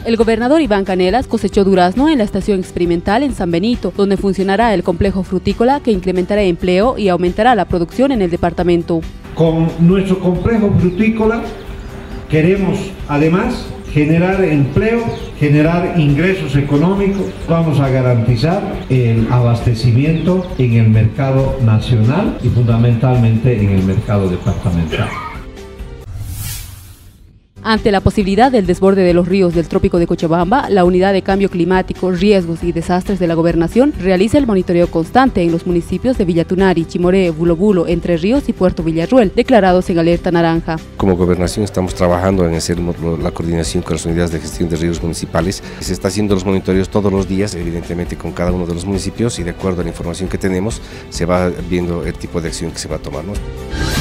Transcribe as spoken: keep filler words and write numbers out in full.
El gobernador Iván Canelas cosechó durazno en la estación experimental en San Benito, donde funcionará el complejo frutícola que incrementará empleo y aumentará la producción en el departamento. Con nuestro complejo frutícola queremos además generar empleo, generar ingresos económicos. Vamos a garantizar el abastecimiento en el mercado nacional y fundamentalmente en el mercado departamental. Ante la posibilidad del desborde de los ríos del trópico de Cochabamba, la Unidad de Cambio Climático, Riesgos y Desastres de la Gobernación realiza el monitoreo constante en los municipios de Villatunari, Chimoré, Bulo Bulo, Entre Ríos y Puerto Villarruel, declarados en alerta naranja. Como Gobernación estamos trabajando en hacer la coordinación con las unidades de gestión de riesgos municipales. Se está haciendo los monitoreos todos los días, evidentemente con cada uno de los municipios, y de acuerdo a la información que tenemos se va viendo el tipo de acción que se va a tomar, ¿no?